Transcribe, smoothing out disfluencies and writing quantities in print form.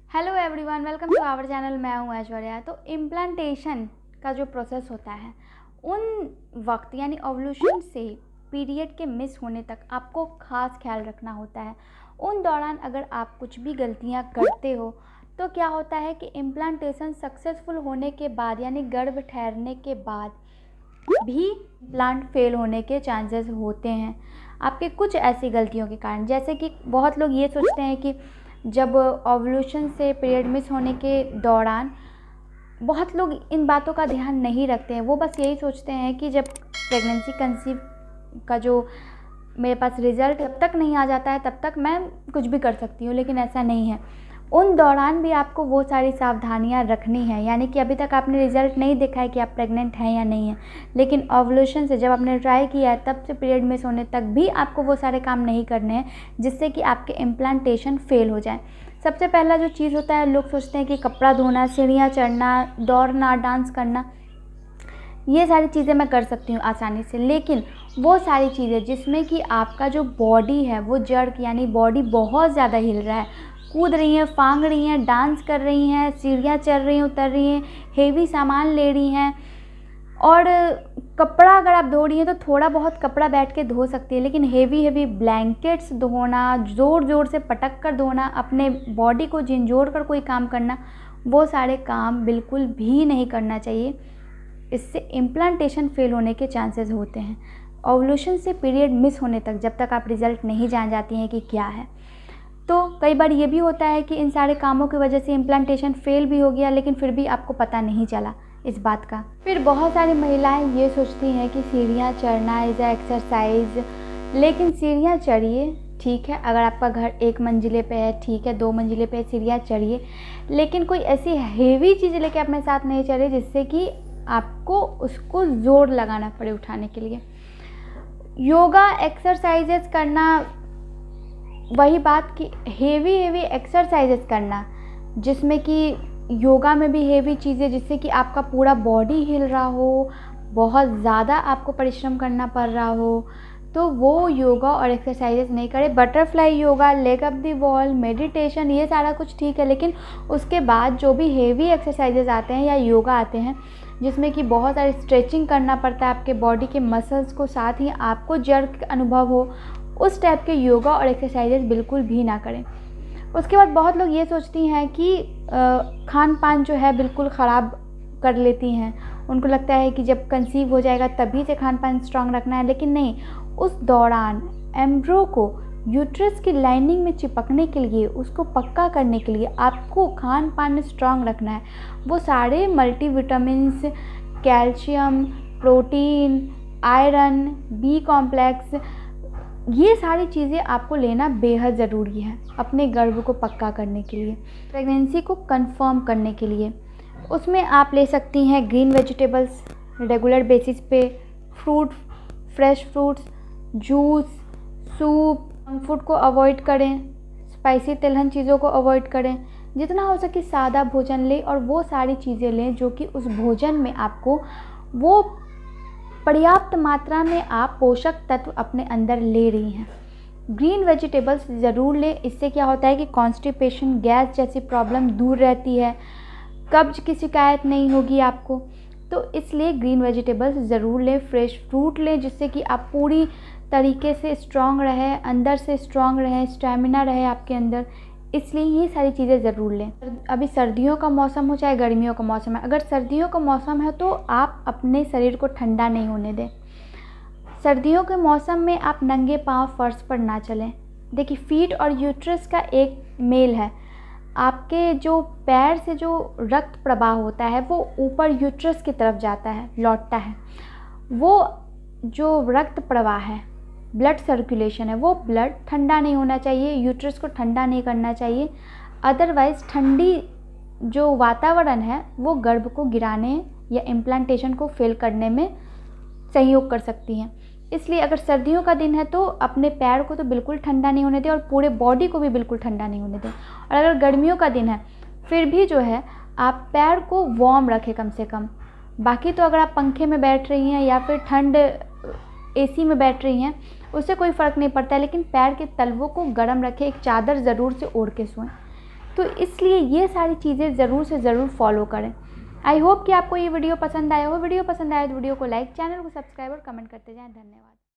Hello everyone, welcome to our channel. मैं हूँ ऐश्वर्या। तो इम्प्लांटेशन का जो प्रोसेस होता है उन वक्त यानी ओव्यूलेशन से पीरियड के मिस होने तक आपको ख़ास ख्याल रखना होता है। उन दौरान अगर आप कुछ भी गलतियाँ करते हो तो क्या होता है कि इम्प्लांटेशन सक्सेसफुल होने के बाद यानी गर्भ ठहरने के बाद भी प्लांट फेल होने के चांसेस होते हैं आपके कुछ ऐसी गलतियों के कारण। जैसे कि बहुत लोग ये सोचते हैं कि जब ओव्यूलेशन से पीरियड मिस होने के दौरान बहुत लोग इन बातों का ध्यान नहीं रखते हैं। वो बस यही सोचते हैं कि जब प्रेगनेंसी कंसीव का जो मेरे पास रिज़ल्ट जब तक नहीं आ जाता है तब तक मैं कुछ भी कर सकती हूँ, लेकिन ऐसा नहीं है। उन दौरान भी आपको वो सारी सावधानियाँ रखनी है। यानी कि अभी तक आपने रिज़ल्ट नहीं देखा है कि आप प्रेग्नेंट हैं या नहीं है, लेकिन ओव्यूलेशन से जब आपने ट्राई किया है तब से पीरियड मिस होने तक भी आपको वो सारे काम नहीं करने हैं जिससे कि आपके इम्प्लांटेशन फेल हो जाए। सबसे पहला जो चीज़ होता है, लोग सोचते हैं कि कपड़ा धोना, सीढ़ियाँ चढ़ना, दौड़ना, डांस करना, ये सारी चीज़ें मैं कर सकती हूँ आसानी से। लेकिन वो सारी चीज़ें जिसमें कि आपका जो बॉडी है वो जड़ यानी बॉडी बहुत ज़्यादा हिल रहा है, कूद रही हैं, फांग रही हैं, डांस कर रही हैं, सीढ़ियाँ चढ़ रही हैं, उतर रही हैं, हेवी सामान ले रही हैं, और कपड़ा अगर आप धो रही हैं तो थोड़ा बहुत कपड़ा बैठ के धो सकती है, लेकिन हेवी ब्लैंकेट्स धोना, ज़ोर ज़ोर से पटक कर धोना, अपने बॉडी को झिंझोड़ कर कोई काम करना, वो सारे काम बिल्कुल भी नहीं करना चाहिए। इससे इम्प्लांटेशन फेल होने के चांसेस होते हैं। ओव्यूलेशन से पीरियड मिस होने तक जब तक आप रिज़ल्ट नहीं जान जाती हैं कि क्या है। तो कई बार ये भी होता है कि इन सारे कामों की वजह से इम्प्लांटेशन फेल भी हो गया, लेकिन फिर भी आपको पता नहीं चला इस बात का। फिर बहुत सारी महिलाएं ये सोचती हैं कि सीढ़ियाँ चढ़ना इज़ अ एक्सरसाइज, लेकिन सीढ़ियाँ चढ़िए, ठीक है। अगर आपका घर 1 मंजिले पे है, ठीक है, 2 मंजिले पे सीढ़ियाँ चढ़िए, लेकिन कोई ऐसी हेवी चीज़ लेके अपने साथ नहीं चढ़े जिससे कि आपको उसको ज़ोर लगाना पड़े उठाने के लिए। योगा एक्सरसाइजेस करना, वही बात कि हेवी एक्सरसाइजेस करना जिसमें कि योगा में भी हेवी चीज़ें जिससे कि आपका पूरा बॉडी हिल रहा हो, बहुत ज़्यादा आपको परिश्रम करना पड़ रहा हो, तो वो योगा और एक्सरसाइजेस नहीं करें। Butterfly yoga, leg up the wall, meditation, ये सारा कुछ ठीक है, लेकिन उसके बाद जो भी हेवी एक्सरसाइजेस आते हैं या योगा आते हैं जिसमें कि बहुत सारी स्ट्रेचिंग करना पड़ता है आपके बॉडी के मसल्स को, साथ ही आपको जर्क अनुभव हो, उस टाइप के योगा और एक्सरसाइजेस बिल्कुल भी ना करें। उसके बाद बहुत लोग ये सोचती हैं कि खान पान जो है बिल्कुल ख़राब कर लेती हैं। उनको लगता है कि जब कंसीव हो जाएगा तभी से खान पान स्ट्रांग रखना है, लेकिन नहीं। उस दौरान एम्ब्रो को यूट्रस की लाइनिंग में चिपकने के लिए, उसको पक्का करने के लिए आपको खान पान स्ट्रांग रखना है। वो सारे multivitamins, calcium, protein, iron, B complex, ये सारी चीज़ें आपको लेना बेहद ज़रूरी है अपने गर्भ को पक्का करने के लिए, प्रेगनेंसी को कंफर्म करने के लिए। उसमें आप ले सकती हैं ग्रीन वेजिटेबल्स रेगुलर बेसिस पे, fruit, fresh fruits, juice, soup. Junk food को अवॉइड करें, स्पाइसी तिलहन चीज़ों को अवॉइड करें, जितना हो सके सादा भोजन लें, और वो सारी चीज़ें लें जो कि उस भोजन में आपको वो पर्याप्त मात्रा में आप पोषक तत्व अपने अंदर ले रही हैं। ग्रीन वेजिटेबल्स ज़रूर लें। इससे क्या होता है कि कॉन्स्टिपेशन, गैस जैसी प्रॉब्लम दूर रहती है, कब्ज की शिकायत नहीं होगी आपको। तो इसलिए ग्रीन वेजिटेबल्स ज़रूर लें। फ्रेश फ्रूट लें जिससे कि आप पूरी तरीके से स्ट्रॉन्ग रहे, अंदर से स्ट्रॉन्ग रहे, स्टैमिना रहे आपके अंदर, इसलिए ये सारी चीज़ें ज़रूर लें। अभी सर्दियों का मौसम हो चाहे गर्मियों का मौसम है, अगर सर्दियों का मौसम है तो आप अपने शरीर को ठंडा नहीं होने दें। सर्दियों के मौसम में आप नंगे पांव फर्श पर ना चलें। देखिए, फीट और यूट्रस का एक मेल है। आपके जो पैर से जो रक्त प्रवाह होता है वो ऊपर यूट्रस की तरफ जाता है, लौटता है। वो जो रक्त प्रवाह है, ब्लड सर्कुलेशन है, वो ब्लड ठंडा नहीं होना चाहिए, यूट्रस को ठंडा नहीं करना चाहिए। अदरवाइज़ ठंडी जो वातावरण है वो गर्भ को गिराने या इम्प्लांटेशन को फेल करने में सहयोग कर सकती हैं। इसलिए अगर सर्दियों का दिन है तो अपने पैर को तो बिल्कुल ठंडा नहीं होने दें, और पूरे बॉडी को भी बिल्कुल ठंडा नहीं होने दें। और अगर गर्मियों का दिन है फिर भी जो है आप पैर को वार्म रखें कम से कम। बाकी तो अगर आप पंखे में बैठ रही हैं या फिर ठंड एसी में बैठ रही हैं उससे कोई फ़र्क नहीं पड़ता है, लेकिन पैर के तलवों को गर्म रखें, एक चादर ज़रूर से ओढ़ के सोएं। तो इसलिए ये सारी चीज़ें ज़रूर से ज़रूर फॉलो करें। आई होप कि आपको ये वीडियो पसंद आया हो। वीडियो पसंद आया तो वीडियो को लाइक, चैनल को सब्सक्राइब और कमेंट करते जाएं। धन्यवाद।